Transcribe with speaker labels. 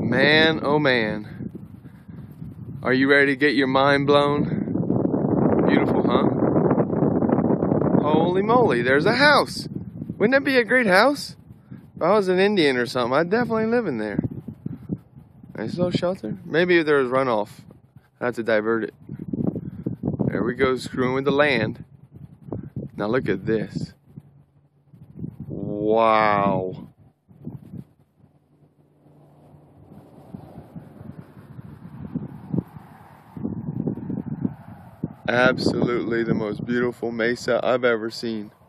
Speaker 1: Man, oh man. Are you ready to get your mind blown? Beautiful, huh? Holy moly, there's a house. Wouldn't that be a great house? If I was an Indian or something, I'd definitely live in there. Nice little shelter. Maybe if there was runoff, I'd have to divert it. There we go, screwing with the land. Now look at this. Wow. Absolutely the most beautiful mesa I've ever seen.